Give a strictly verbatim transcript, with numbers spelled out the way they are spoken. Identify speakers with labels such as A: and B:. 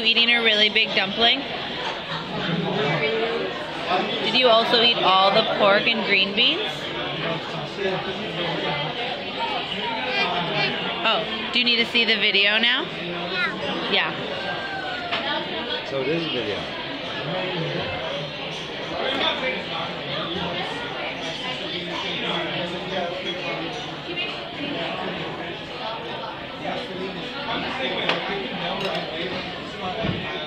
A: eating a really big dumpling? Did you also eat all the pork and green beans? Oh, do you need to see the video now? Yeah.
B: So it is a video.
C: Yes,